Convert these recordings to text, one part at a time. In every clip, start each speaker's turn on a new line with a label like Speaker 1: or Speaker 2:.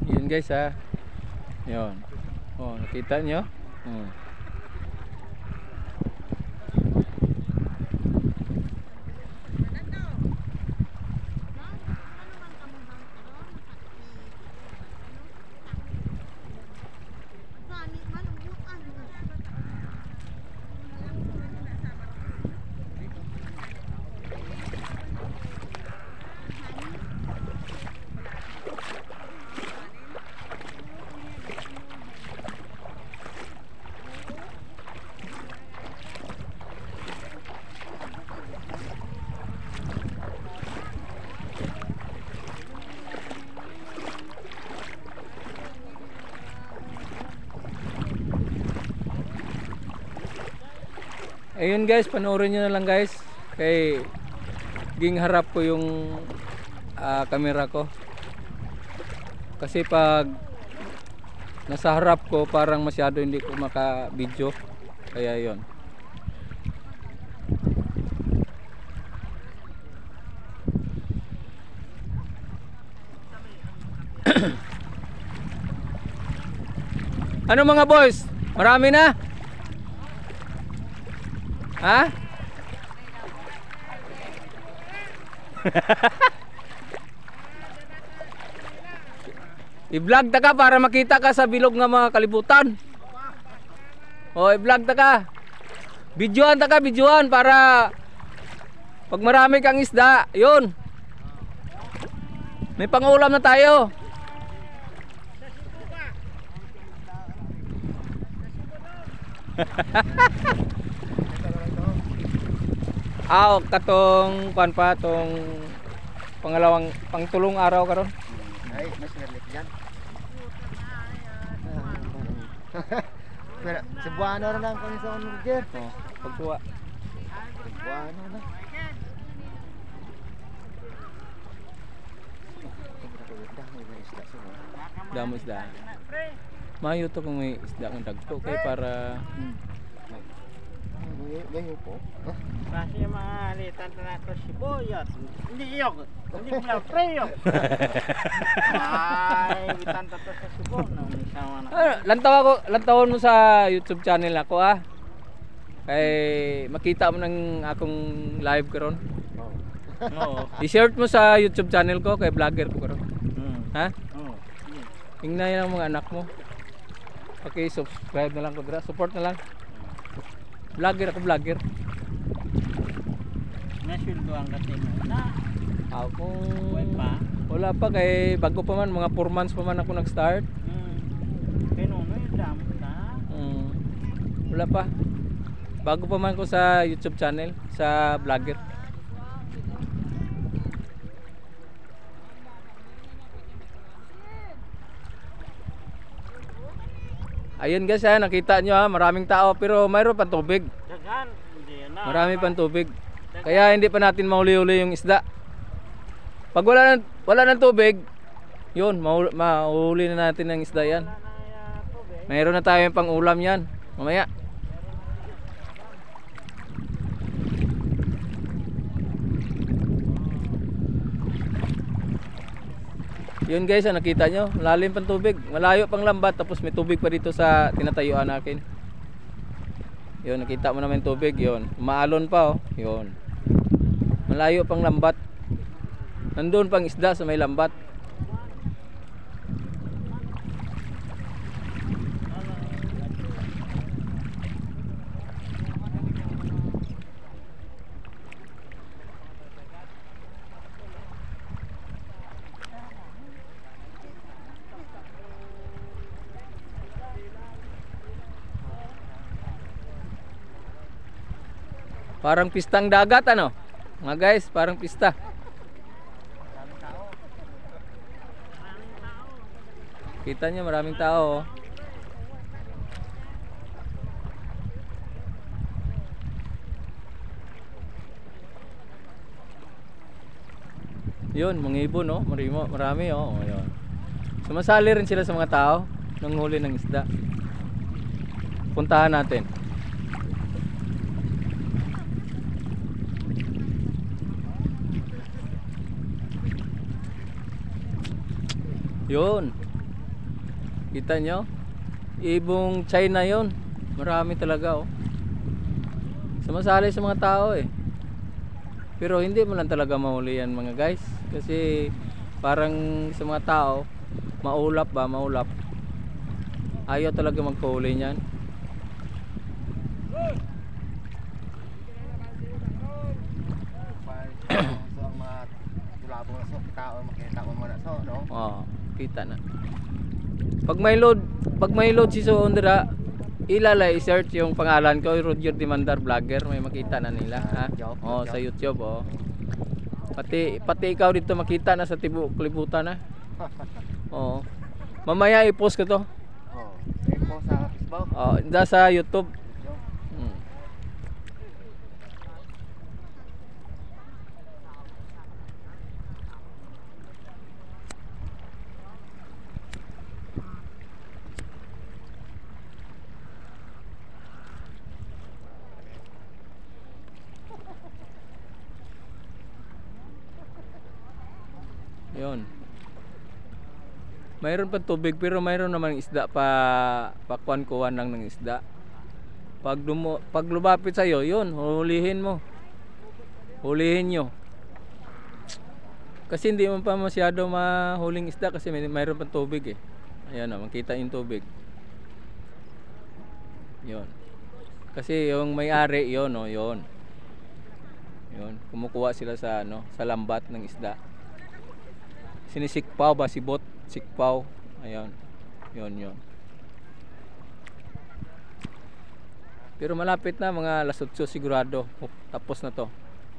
Speaker 1: Yun guys ha. Yun. Oh, nakita nyo? Ayun guys, panoorin nyo na lang guys. Kay ging harap ko yung camera ko. Kasi pag nasa harap ko parang masyado hindi ko maka-video. Kaya yun. Ano mga boys? Marami na? Ha? I-vlog ta ka para makita ka sa bilog nga mga kalibutan. O i-vlog ta ka. Videoan ta ka, videoan para pag marami kang isda, yun. May pangulam na tayo. Katong kuan pa tong pangalawang pangtulong araw karon.
Speaker 2: Ay, mas nerlit yan. Pero Cebuano rin ang kondisyon mo dyan.
Speaker 1: Pagtuwa.
Speaker 2: Cebuano na.
Speaker 1: Damo isda. Mayo to kung may isda ng dagto kay para
Speaker 2: Gayo po.
Speaker 3: Kasi mga alitan na ito sibuyat. Hindi iyok. Hindi mo preyok. Ay, bitan to sa sibon.
Speaker 1: lantawon mo sa YouTube channel ako kay makita mo ng akong live karon.
Speaker 3: Oo.
Speaker 1: I-share mo sa YouTube channel ko kay vlogger ko karon. Ha?
Speaker 3: Oo.
Speaker 1: Tingnan yan ang mga anak mo. Okay, subscribe na lang ko dira. Support na lang. Vlogger ako, vlogger.
Speaker 3: Nasulduan kasi na.
Speaker 1: Ako
Speaker 3: pa.
Speaker 1: wala pa kay bago pa man, mga 4 months pa man ako nag-start.
Speaker 3: Pinuno yung damo na.
Speaker 1: Wala pa. Bago pa man ko sa YouTube channel, sa vlogger. Ayun guys nakita nyo maraming tao pero mayroon pa tubig.
Speaker 3: Dagan, hindi na.
Speaker 1: Marami pang tubig. Kaya hindi pa natin mahuli-huli yung isda. Pag wala ng tubig, yun, mahuli na natin ng isda yan. Mayroon na tayong pang ulam yan. Mamaya. Yun guys, nakita nyo, malalim pang tubig, malayo pang lambat, tapos may tubig pa dito sa tinatayuan natin. Yun, nakita mo naman tubig, yun, maalon pa yun. Malayo pang lambat. Nandun pang isda sa may lambat. Parang pistang dagat mga guys, parang pista. Kita nyo maraming tao Yun, mga ibon marami yun. Sumasali rin sila sa mga tao nang huli ng isda. Puntahan natin. Yun. Kita nyo? Ibong China yon. Marami talaga oh. Sumasali sa mga tao eh. Pero hindi mo lang talaga mahuli yan mga guys. Kasi parang sa mga tao, maulap. Ayaw talaga magpahuli niyan.
Speaker 2: So ang mga tulabong na so, tao makita mo muna so, no?
Speaker 1: Oh, kita na. Pag may load si so Ondra, i-search yung pangalan ko, Roger Demandar Vlogger, may makita na nila, ha? Oh, sa YouTube, oh. Pati ikaw dito makita na sa klibutan na. Oh. Mamaya i-post ko to.
Speaker 2: Oh, info sa Facebook.
Speaker 1: Oh, sa YouTube. Hmm. Yun. Mayroon pa tubig pero mayroon naman isda pa kuwan lang ng isda. Pag lumapit sa iyo, yun, hulihin mo. Hulihin nyo. Kasi hindi mo pa masyado mahuling isda kasi mayroon pa tubig eh. Ayan na, makita yung tubig. Yun. Kasi yung may-ari, yun oh, yun. Yun, kumukuha sila sa sa lambat ng isda. Sinisikpaw ba si bot? Sikpaw. Ayan. Yun. Pero malapit na, mga alas 8 sigurado. Tapos na to.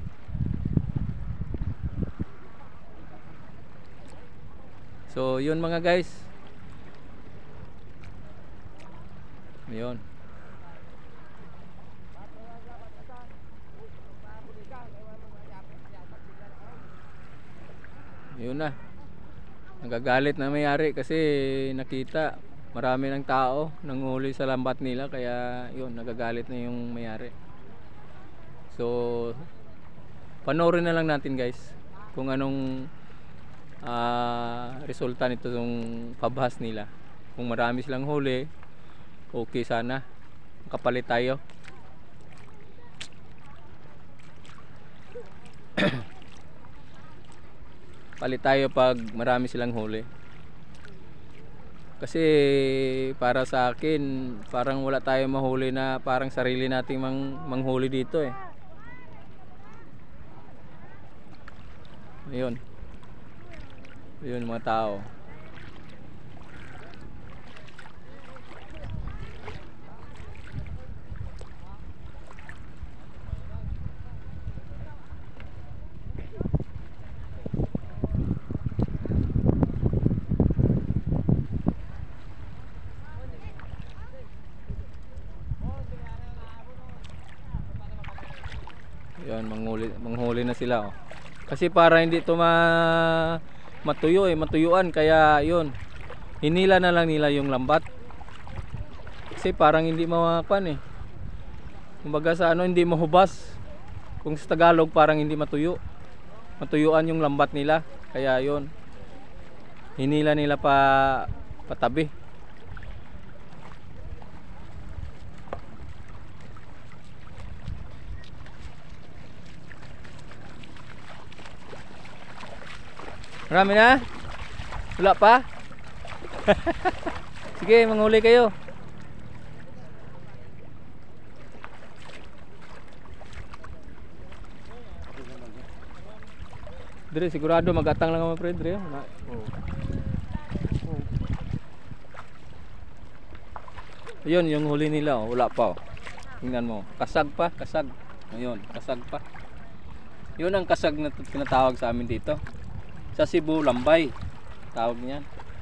Speaker 1: So, yun mga guys. Yun. Yun na. Nagagalit na may-ari kasi nakita marami ng tao nanghuli sa lambat nila, kaya yun, nagagalit na yung may-ari. So panoorin na lang natin guys kung anong resulta nito yung pabahas nila. Kung marami silang huli, okay sana, makapalit tayo. Palit tayo pag marami silang huli. Kasi para sa akin, parang wala tayong mahuli na parang sarili nating manghuli dito eh. Ayun. Ayun mga tao. Yan, manghuli na sila oh. Kasi para hindi to matuyo eh, matuyuan, kaya yun, hinila na lang nila yung lambat. Kasi parang hindi makuan eh. Kumbaga sa hindi mahubas. Kung sa Tagalog parang hindi matuyo. Matuyuan yung lambat nila. Kaya yun, hinila nila patabi. Marami na? Wala pa? Sige, manghuli kayo. Dire, sigurado magatang lang mga friend, dire. Ayun, yung huli nila, oh, wala pa. Oh. Tingnan mo, kasag pa, kasag. Ayun, kasag pa. Yun ang kasag na tinatawag sa amin dito. Sa Cebu, lambay tawag niyan.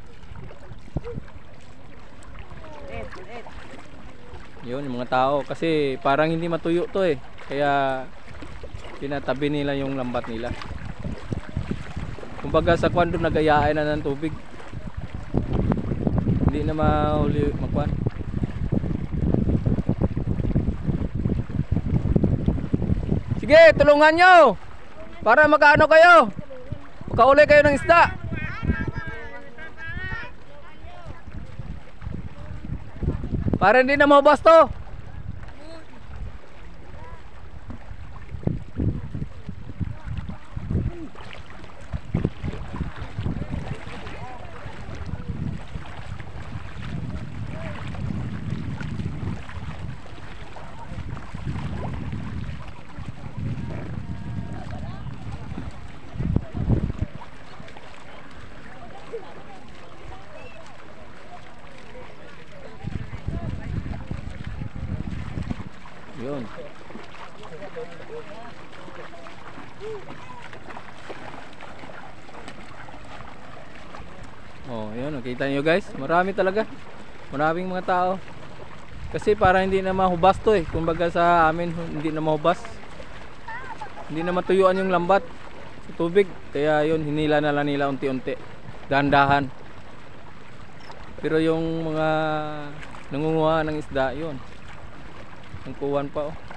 Speaker 1: Yun yung mga tao kasi parang hindi matuyo to eh, kaya pinatabi nila yung lambat nila. Kumbaga sa kwan doon nagayaan na ng tubig, hindi na mahuli makwan. Sige, tulungan nyo para makaano kayo, makauli kayo ng isda. Para hindi na maubos to. Yun. Oh, yun, nakita niyo guys, marami talaga. Maraming mga tao. Kasi para hindi na mahubas to eh. Kumbaga sa amin hindi na mahubas. Hindi na matuyuan yung lambat sa tubig. Kaya yun, hinila na lang nila unti-unti. Dahan-dahan. Pero yung mga nangunguha ng isda, yun. Ang kuwan pa oh.